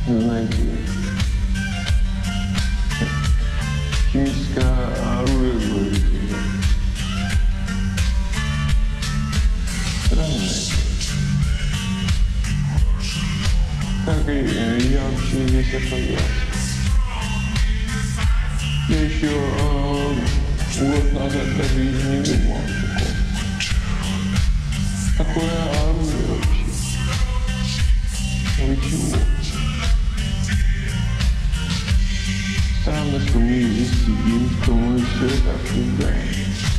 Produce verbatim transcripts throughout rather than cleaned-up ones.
знаете, химическое оружие, говорите. Странно это. Как и я вообще здесь оказался. Я еще э, год назад даже и не думал о таком. Такое оружие вообще. Вы чего? Странно, что мы здесь сидим, что мы все это обсуждаем.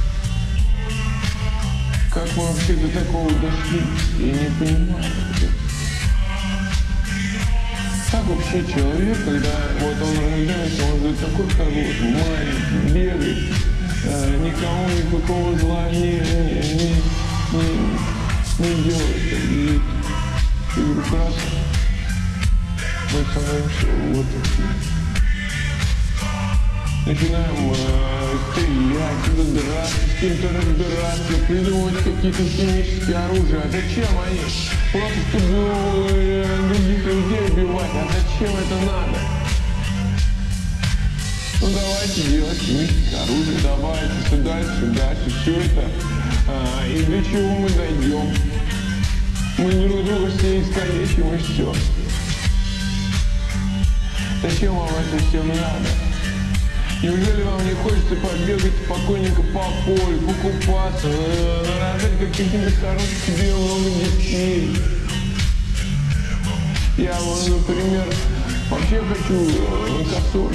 Как мы вообще до такого дошли? Я не понимаю. Как вообще человек, когда вот он рождается, он же такой хороший, маленький, бегает, э, никому никакого зла не, не, не, не, не делает. И, и вдруг раз мы становимся вот такие. Начинаем э, стрелять, драться, с кем-то разбираться, придумывать какие-то химические оружия. А зачем они? Просто чтобы э, других людей убивать. А зачем это надо? Ну давайте делать химическое оружие, давайте дальше, дальше, все это. А, и для чего мы дойдем? Мы друг друга все искалечим и все. Зачем вам это все надо? Неужели вам не хочется побегать спокойненько по полю, покупаться, нарожать каких-нибудь хороших себе много детей? Я вот, например, вообще хочу косуль.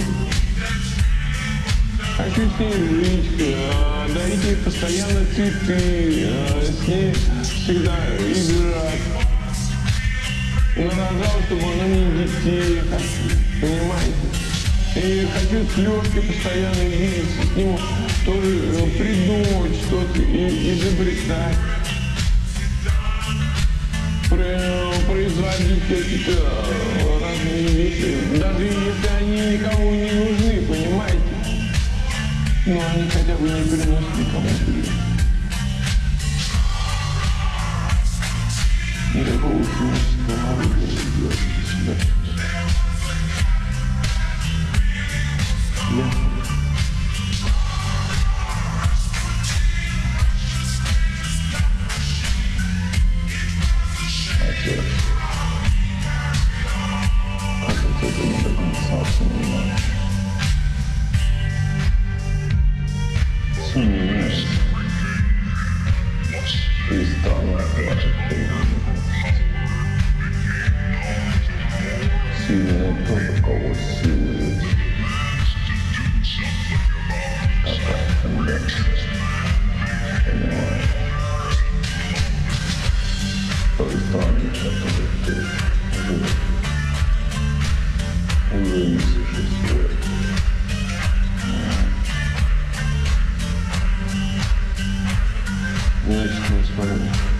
Хочу с ней жить, дарить ей постоянно цветы, с ней всегда играть. Нарожал, чтобы она мне детей хочу, понимаете? И хочу с Лёшкой постоянно видеться, с ним тоже придумывать что-то и изобретать. Производить какие-то разные вещи, даже если они никому не нужны, понимаете? Но они хотя бы не приносят никому вред. Никакого химического оружия не делать для себя. Yeah. Отец. Как отец не до конца понимает. Сумеешь. И странно плачет понимание. Сильный тот, у кого силы. Понимаю. Той страны, который ты живешь, уже не существует. Значит, мы с вами